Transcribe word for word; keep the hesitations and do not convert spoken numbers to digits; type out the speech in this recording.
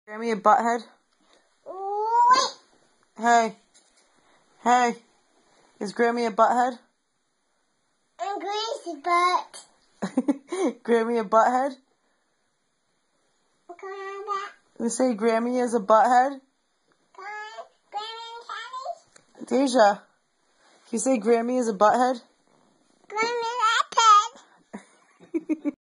Grammy a butthead? Hey. Hey. Is Grammy a butthead? I'm crazy, but... Grammy a butthead? You say Grammy is a butthead? Deja, can you say Grammy is a butthead?